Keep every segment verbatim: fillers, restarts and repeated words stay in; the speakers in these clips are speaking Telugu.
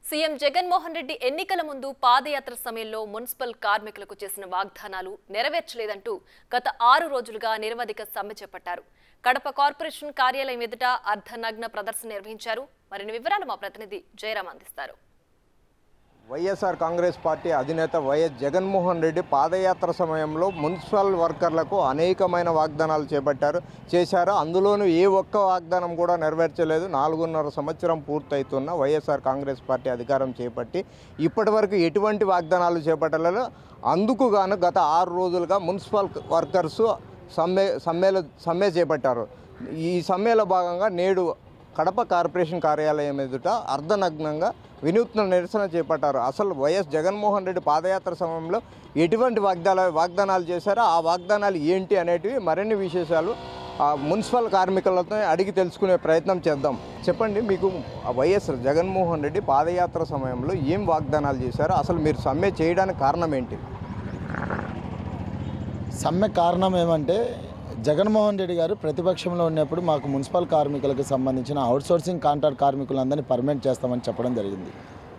సీఎం జగన్మోహన్ రెడ్డి ఎన్నికల ముందు పాదయాత్ర సమయంలో మున్సిపల్ కార్మికులకు చేసిన వాగ్దానాలు నెరవేర్చలేదంటూ గత ఆరు రోజులుగా నిరవధిక సమ్మె చేపట్టారు. కడప కార్పొరేషన్ కార్యాలయం ఎదుట అర్ధనగ్న ప్రదర్శన నిర్వహించారు. మరిన్ని వివరాలు మా ప్రతినిధి జయరాం అందిస్తారు. వైఎస్ఆర్ కాంగ్రెస్ పార్టీ అధినేత వైఎస్ జగన్మోహన్ రెడ్డి పాదయాత్ర సమయంలో మున్సిపల్ వర్కర్లకు అనేకమైన వాగ్దానాలు చేపట్టారు చేశారు అందులోనూ ఏ ఒక్క వాగ్దానం కూడా నెరవేర్చలేదు. నాలుగున్నర సంవత్సరం పూర్తవుతున్న వైఎస్ఆర్ కాంగ్రెస్ పార్టీ అధికారం చేపట్టి ఇప్పటివరకు ఎటువంటి వాగ్దానాలు చేపట్టలేదు. అందుకు గాను గత ఆరు రోజులుగా మున్సిపల్ వర్కర్సు సమ్మె సమ్మెలో సమ్మె చేపట్టారు. ఈ సమ్మెలో భాగంగా నేడు కడప కార్పొరేషన్ కార్యాలయం ఎదుట అర్ధనగ్నంగా వినూత్న నిరసన చేపట్టారు. అసలు వైఎస్ జగన్మోహన్ రెడ్డి పాదయాత్ర సమయంలో ఎటువంటి వాగ్దాన వాగ్దానాలు చేశారో ఆ వాగ్దానాలు ఏంటి అనేటివి మరిన్ని విశేషాలు మున్సిపల్ కార్మికులతో అడిగి తెలుసుకునే ప్రయత్నం చేద్దాం. చెప్పండి, మీకు వైఎస్ జగన్మోహన్ రెడ్డి పాదయాత్ర సమయంలో ఏం వాగ్దానాలు చేశారో, అసలు మీరు సమ్మె చేయడానికి కారణం ఏంటి? సమ్మె కారణం ఏమంటే జగన్మోహన్ రెడ్డి గారు ప్రతిపక్షంలో ఉన్నప్పుడు మాకు మున్సిపల్ కార్మికులకు సంబంధించిన అవుట్సోర్సింగ్ కాంట్రాక్ట్ కార్మికులందరినీ పర్మనెంట్ చేస్తామని చెప్పడం జరిగింది.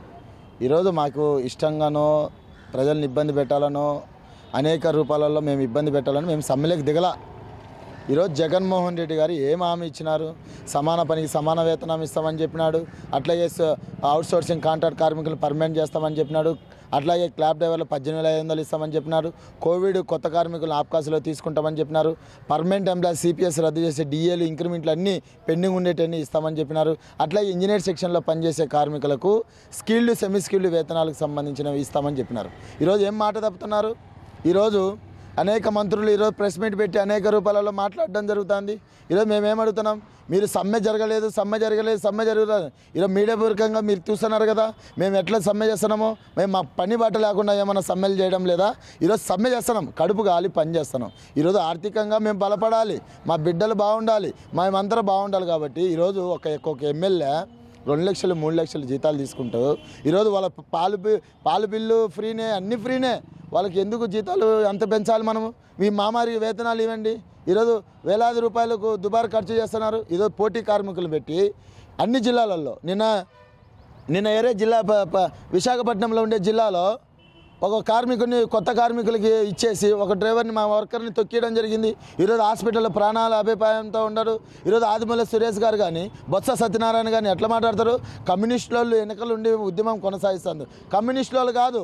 ఈరోజు మాకు ఇష్టంగానో ప్రజల్ని ఇబ్బంది పెట్టాలనో అనేక రూపాలలో మేము ఇబ్బంది పెట్టాలని మేము సమ్మెలకు దిగల. ఈరోజు జగన్మోహన్ రెడ్డి గారు ఏం హామీ ఇచ్చినారు? సమాన పనికి సమాన వేతనం ఇస్తామని చెప్పినాడు. అట్లాగే అవుట్సోర్సింగ్ కాంట్రాక్ట్ కార్మికులు పర్మనెంట్ చేస్తామని చెప్పినాడు. అట్లాగే క్లాబ్ డ్రైవర్లు పద్దెనిమిది వేల ఐదు వందలు ఇస్తామని చెప్పినారు. కోవిడ్ కొత్త కార్మికులను ఆప్కాసులో తీసుకుంటామని చెప్పినారు. పర్మనెంట్ ఎంప్లాయీస్ సిపిఎస్ రద్దు చేసే డిఏలు ఇంక్రిమెంట్లు అన్నీ పెండింగ్ ఉండేటన్నీ ఇస్తామని చెప్పినారు. అట్లాగే ఇంజనీర్ సెక్షన్లో పనిచేసే కార్మికులకు స్కిల్డ్ సెమీ స్కిల్డ్ వేతనాలకు సంబంధించినవి ఇస్తామని చెప్పినారు. ఈరోజు ఏం మాట తప్పుతున్నారు? ఈరోజు అనేక మంత్రులు ఈరోజు ప్రెస్ మీట్ పెట్టి అనేక రూపాయలలో మాట్లాడడం జరుగుతుంది. ఈరోజు మేమేమడుగుతున్నాం? మీరు సమ్మె జరగలేదు సమ్మె జరగలేదు సమ్మె జరుగుతుంది. ఈరోజు మీడియా పూర్వకంగా మీరు చూస్తున్నారు కదా మేము ఎట్లా సమ్మె చేస్తున్నామో. మేము మా పని బాట లేకుండా ఏమైనా సమ్మెలు చేయడం లేదా? ఈరోజు సమ్మె చేస్తున్నాం, కడుపు గాలి పని చేస్తున్నాం. ఈరోజు ఆర్థికంగా మేము బలపడాలి, మా బిడ్డలు బాగుండాలి, మేమందరం బాగుండాలి. కాబట్టి ఈరోజు ఒక ఒక్కొక్క ఎమ్మెల్యే రెండు లక్షలు మూడు లక్షలు జీతాలు తీసుకుంటూ ఈరోజు వాళ్ళ పాలు పాలు బిల్లు ఫ్రీనే, అన్నీ ఫ్రీనే. వాళ్ళకి ఎందుకు జీతాలు అంత పెంచాలి? మనము మీ మామారి వేతనాలు ఇవ్వండి. ఈరోజు వేలాది రూపాయలకు దుబారు ఖర్చు చేస్తున్నారు. ఈరోజు పోటీ కార్మికులు పెట్టి అన్ని జిల్లాలలో నిన్న నిన్న ఏరే జిల్లా విశాఖపట్నంలో ఉండే జిల్లాలో ఒక కార్మికుడిని కొత్త కార్మికులకి ఇచ్చేసి ఒక డ్రైవర్ని మా వర్కర్ని తొక్కియడం జరిగింది. ఈరోజు హాస్పిటల్లో ప్రాణాల అభిప్రాయంతో ఉండరు. ఈరోజు ఆదిమూల సురేష్ గారు కానీ బొత్స సత్యనారాయణ కానీ ఎట్లా మాట్లాడతారు? కమ్యూనిస్టు వాళ్ళు వెనకలు ఉండి ఉద్యమం కొనసాగిస్తుంది. కమ్యూనిస్టు వాళ్ళు కాదు,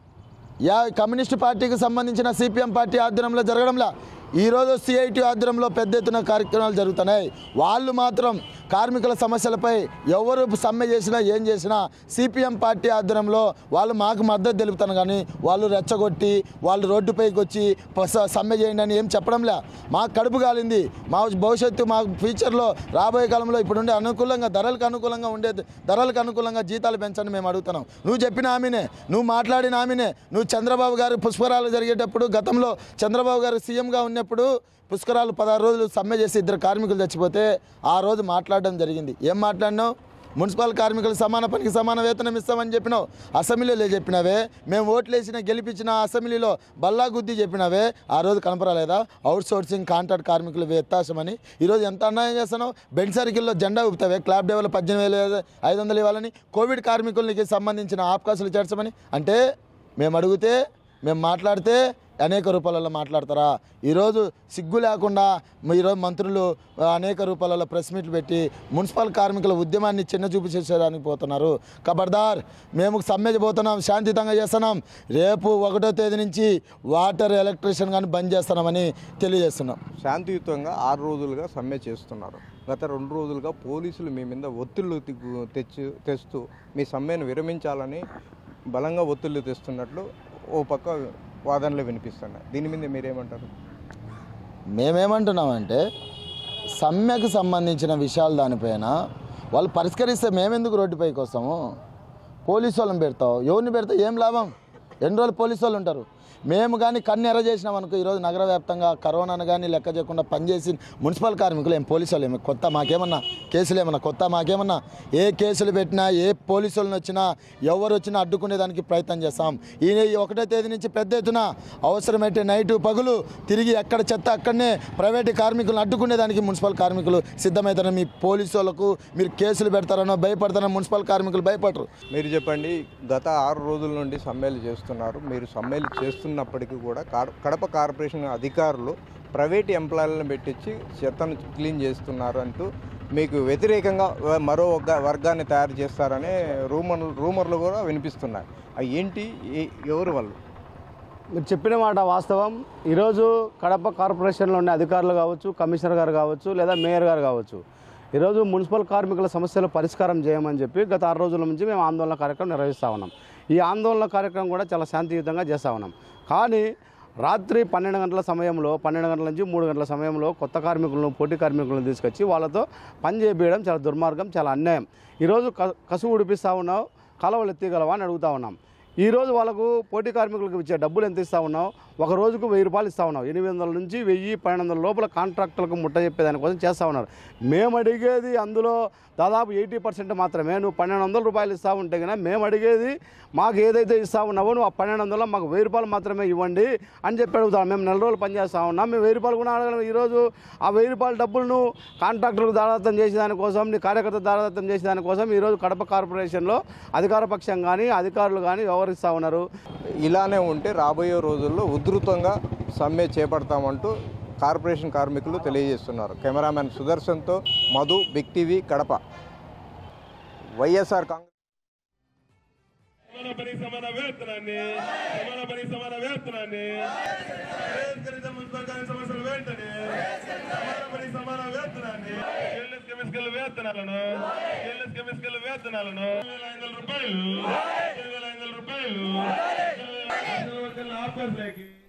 యా కమ్యూనిస్టు పార్టీకి సంబంధించిన సిపిఎం పార్టీ ఆధ్వర్యంలో జరగడంలా ఈరోజు సిఐటి ఆధ్వర్యంలో పెద్ద ఎత్తున కార్యక్రమాలు జరుగుతున్నాయి. వాళ్ళు మాత్రం కార్మికుల సమస్యలపై ఎవరు సమ్మె చేసినా ఏం చేసినా సిపిఎం పార్టీ ఆధ్వర్యంలో వాళ్ళు మాకు మద్దతు తెలుపుతాను. కానీ వాళ్ళు రెచ్చగొట్టి వాళ్ళు రోడ్డుపైకి వచ్చి సమ్మె చేయండి అని ఏం చెప్పడంలే. మాకు కడుపు కాలింది. మా భవిష్యత్తు మా ఫ్యూచర్లో రాబోయే కాలంలో ఇప్పుడుండే అనుకూలంగా ధరలకు అనుకూలంగా ఉండే ధరలకు అనుకూలంగా జీతాలు పెంచండి మేము అడుగుతున్నాం. నువ్వు చెప్పిన ఆమెనే, నువ్వు మాట్లాడిన ఆమెనే. నువ్వు చంద్రబాబు గారు పుష్కరాలు జరిగేటప్పుడు గతంలో చంద్రబాబు గారు సీఎంగా ఉన్నప్పుడు పుష్కరాలు పదహారు రోజులు సమ్మె చేసి ఇద్దరు కార్మికులు చచ్చిపోతే ఆ రోజు మాట్లాడడం జరిగింది. ఏం మాట్లాడినావు? మున్సిపల్ కార్మికులు సమాన పనికి సమాన వేతనం ఇస్తామని చెప్పినావు. అసెంబ్లీలో చెప్పినవే, మేము ఓట్లు వేసిన గెలిపించిన అసెంబ్లీలో బల్లా గుద్ది చెప్పినవే ఆ రోజు కనపరాలేదా? అవుట్ సోర్సింగ్ కాంట్రాక్ట్ కార్మికులు వ్యత్యాసమని ఈరోజు ఎంత అన్యాయం చేస్తున్నావు? బెంచ్ సర్కిల్లో జెండా ఊపుతావే, క్లాబ్ డ్రైవర్లు పద్దెనిమిది వేల ఐదు వందలు ఇవ్వాలని, కోవిడ్ కార్మికులకి సంబంధించిన ఆప్కాసులు చేర్చమని అంటే మేము అడిగితే మేము మాట్లాడితే అనేక రూపాయలలో మాట్లాడతారా? ఈరోజు సిగ్గు లేకుండా ఈరోజు మంత్రులు అనేక రూపాయలలో ప్రెస్ మీట్లు పెట్టి మున్సిపల్ కార్మికుల ఉద్యమాన్ని చిన్న చూపు చేసేదానికి పోతున్నారు. ఖబర్దార్, మేము సమ్మె పోతున్నాం, శాంతియుతంగా చేస్తున్నాం. రేపు ఒకటో తేదీ నుంచి వాటర్ ఎలక్ట్రిషియన్ కానీ బంద్ చేస్తున్నామని తెలియజేస్తున్నాం. శాంతియుతంగా ఆరు రోజులుగా సమ్మె చేస్తున్నారు. గత రెండు రోజులుగా పోలీసులు మీ మీద ఒత్తిళ్లు తెచ్చి తెస్తూ మీ సమ్మెను విరమించాలని బలంగా ఒత్తిళ్లు తెస్తున్నట్లు ఓ పక్క వాదనలు వినిపిస్తున్నాయి. దీని మీద మీరేమంటారు? మేమేమంటున్నామంటే సమ్మెకు సంబంధించిన విషయాలు దానిపైన వాళ్ళు పరిష్కరిస్తే మేమెందుకు రోడ్డుపైకి వస్తాము? పోలీసు వాళ్ళని పెడతావు, ఎవరిని పెడతావు? ఏం లాభం? ఎన్ని రోజులు పోలీసు వాళ్ళు ఉంటారు? మేము కానీ కన్ను ఎర్ర చేసినాం అనుకో ఈరోజు నగర వ్యాప్తంగా కరోనాను కానీ లెక్క చేయకుండా పనిచేసి మున్సిపల్ కార్మికులు ఏం పోలీసు వాళ్ళు ఏమి కొత్త మాకేమన్నా కేసులు ఏమన్నా కొత్త మాకేమన్నా ఏ కేసులు పెట్టినా ఏ పోలీసు వాళ్ళని వచ్చినా ఎవరు వచ్చినా అడ్డుకునేదానికి ప్రయత్నం చేస్తాం. ఈ ఒకటో తేదీ నుంచి పెద్ద ఎత్తున అవసరమైతే నైటు పగులు తిరిగి ఎక్కడ చెత్త అక్కడనే ప్రైవేటు కార్మికులను అడ్డుకునేదానికి మున్సిపల్ కార్మికులు సిద్ధమవుతారని మీ పోలీసు వాళ్ళకు మీరు కేసులు పెడతారనో భయపడతారనో మున్సిపల్ కార్మికులు భయపడరు. మీరు చెప్పండి, గత ఆరు రోజుల నుండి సమ్మెలు చేస్తున్నారు. మీరు సమ్మెలు చేస్తున్నప్పటికీ కూడా కడప కార్పొరేషన్ అధికారులు ప్రైవేట్ ఎంప్లాయీలను పెట్టించి చెత్తను క్లీన్ చేస్తున్నారు అంటూ మీకు వ్యతిరేకంగా మరో వర్గాన్ని తయారు చేస్తారనే రూమర్లు రూమర్లు కూడా వినిపిస్తున్నాయి. అవి ఏంటి, ఎవరు వాళ్ళు? మీరు చెప్పిన మాట వాస్తవం. ఈరోజు కడప కార్పొరేషన్లో ఉండే అధికారులు కావచ్చు, కమిషనర్ గారు కావచ్చు, లేదా మేయర్ గారు కావచ్చు, ఈరోజు మున్సిపల్ కార్మికుల సమస్యలు పరిష్కారం చేయమని చెప్పి గత ఆరు రోజుల నుంచి మేము ఆందోళన కార్యక్రమం నిర్వహిస్తూ ఉన్నాం. ఈ ఆందోళన కార్యక్రమం కూడా చాలా శాంతియుతంగా చేస్తూ ఉన్నాం. కానీ రాత్రి పన్నెండు గంటల సమయంలో పన్నెండు గంటల నుంచి మూడు గంటల సమయంలో కొత్త కార్మికులను పోటీ కార్మికులను తీసుకొచ్చి వాళ్ళతో పని చేయించడం చాలా దుర్మార్గం, చాలా అన్యాయం. ఈరోజు కసువు ఉడిపిస్తూ ఉన్నావు, కలవలు ఎత్తిగలవా అని అడుగుతూ ఉన్నాం. ఈరోజు వాళ్ళకు పోటీ కార్మికులకు ఇచ్చే డబ్బులు ఎంత ఇస్తూ ఉన్నావు? ఒక రోజుకు వెయ్యి రూపాయలు ఇస్తూ ఉన్నావు. ఎనిమిది వందల నుంచి వెయ్యి పన్నెండు వందల లోపల కాంట్రాక్టులకు ముట్ట చెప్పేదానికోసం చేస్తూ ఉన్నారు. మేము అడిగేది అందులో దాదాపు ఎయిటీ పర్సెంట్ మాత్రమే. నువ్వు పన్నెండు వందల రూపాయలు ఇస్తూ ఉంటే కన్నా మేము అడిగేది మాకు ఏదైతే ఇస్తూ ఉన్నావో నువ్వు ఆ పన్నెండు వందల మాకు వెయ్యి రూపాయలు మాత్రమే ఇవ్వండి అని చెప్పి అడుగుతాం. మేము నెల రోజులు పనిచేస్తూ ఉన్నాం, మేము వెయ్యి రూపాయలు కూడా అడగలం. ఈరోజు ఆ వెయ్యి రూపాయల డబ్బులను కాంట్రాక్టర్లకు దారాదత్తం చేసేదానికోసం, నీ కార్యకర్త దారాదత్తం చేసేదానికోసం ఈరోజు కడప కార్పొరేషన్లో అధికార పక్షం కానీ అధికారులు కానీ వ్యవహరిస్తూ ఉన్నారు. ఇలానే ఉంటే రాబోయే రోజుల్లో ఉధృతంగా సమ్మె చేపడతామంటూ కార్పొరేషన్ కార్మికులు తెలియజేస్తున్నారు. కెమెరామెన్ సుదర్శన్తో Madhu, big TV, Kadapa. YSR Congress సమాన వేతనాన్ని సమాన పని సమాన వేతనాన్ని సమస్యలు వెంటనే సమాన పని సమాన వేతనాన్ని ఎల్ఎస్ కెమికల్ వేతనాలను ఎల్ఎస్ కెమికల్ వేతనాలను వేల ఐదు వందల రూపాయలు వేల ఐదు వందల రూపాయలు ఆఫర్లకి